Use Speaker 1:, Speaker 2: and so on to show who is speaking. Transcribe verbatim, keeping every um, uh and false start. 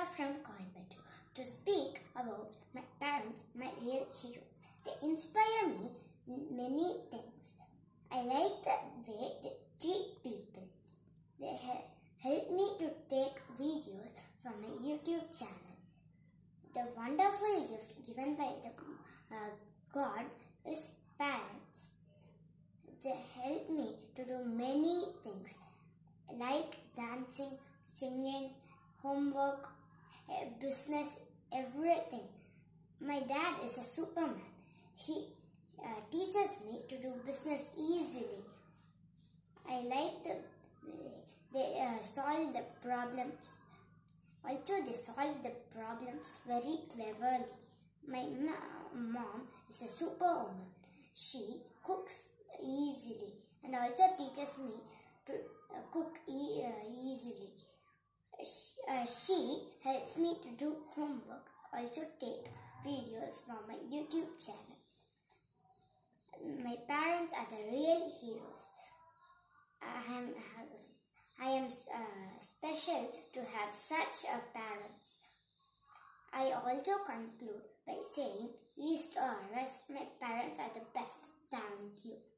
Speaker 1: from Coimbatore to speak about my parents, my real heroes. They inspire me in many things. I like the way they treat people. They ha- help me to take videos from my YouTube channel. The wonderful gift given by the uh, God is parents. They help me to do many things like dancing, singing, homework, business, everything. My dad is a superman. He uh, teaches me to do business easily. I like the they uh, solve the problems. Also, they solve the problems very cleverly. My ma- mom is a superwoman. She cooks easily and also teaches me to uh, cook e- uh, easily. She, uh, she helps me to do homework, also take videos from my YouTube channel. My parents are the real heroes. I am, I am uh, special to have such a parents. I also conclude by saying, east or west, my parents are the best. Thank you.